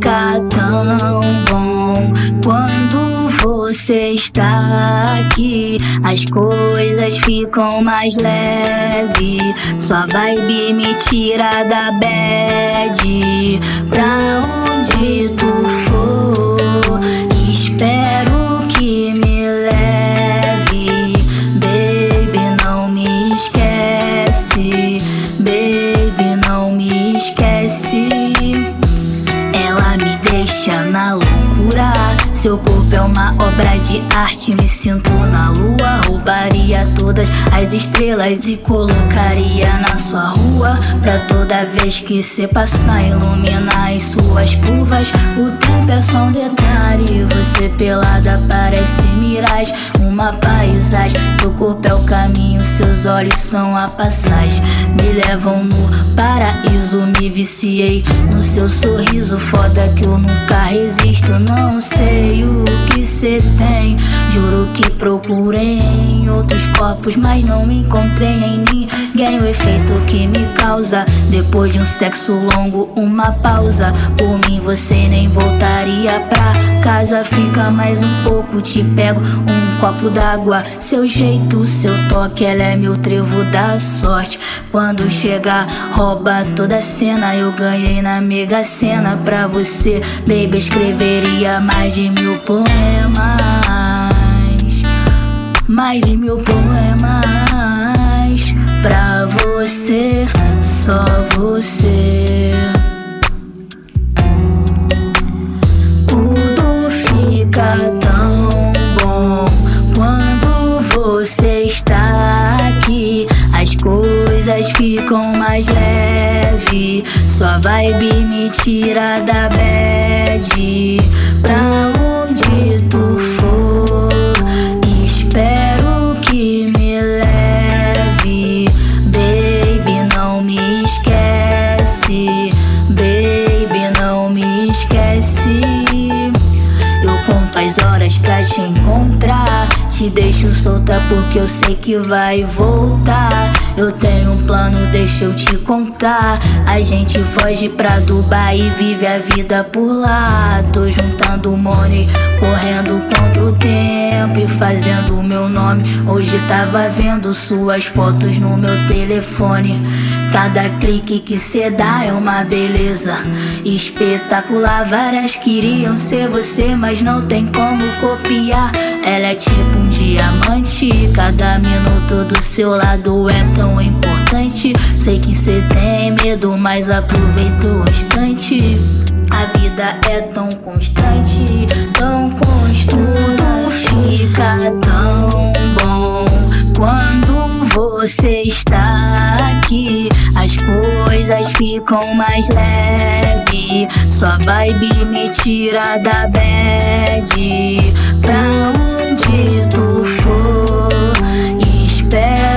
fica tão bom quando você está aqui. As coisas ficam mais leve. Sua vibe me tira da bad. Pra onde tu for, espero que me leve. Baby, não me esquece. Baby, não me esquece. Ela me deixa na loucura. Seu corpo é uma obra de arte. Me sinto na lua. Roubaria todas as estrelas e colocaria na sua rua. Pra toda vez que cê passar, iluminar as suas curvas. O tempo é só um detalhe. Você pelada parece miragem, uma paisagem. Seu corpo é o caminho, seus olhos são a passagem. Me levam no paraíso, me viciei no seu sorriso. Foda que eu nunca resisto. Não sei o que cê tem, juro que procurei em outros corpos, mas não encontrei em ninguém o efeito que me causa. Depois de um sexo longo, uma pausa. Por mim você nem voltaria pra casa. Fica mais um pouco, te pego um copo d'água. Seu jeito, seu toque, ela é meu trevo da sorte. Quando chegar, rouba toda a cena. Eu ganhei na Mega Sena. Pra você, baby, escreveria mais de 1000 poemas. Mais de 1000 poemas. Pra você, só você. Tudo fica tão bom quando você está aqui. As coisas ficam mais leve. Sua vibe me tira da bad. Pra onde tu for, espero que me leve. Baby, não me esquece. Baby, não me esquece. Eu conto as horas pra te encontrar. Te deixo solta porque eu sei que vai voltar. Eu tenho um plano, deixa eu te contar. A gente foge pra Dubai e vive a vida por lá. Tô juntando money, correndo contra o tempo e fazendo o meu nome. Hoje tava vendo suas fotos no meu telefone. Cada clique que cê dá é uma beleza espetacular. Várias queriam ser você, mas não tem como copiar. Ela é tipo um diamante. Cada minuto do seu lado é tão importante. Sei que cê tem medo, mas aproveita o instante. A vida é tão constante, tão constante. Tudo fica tão bom quando você está aqui. As coisas ficam mais leve. Sua vibe me tira da bad. Pra onde tu for, espero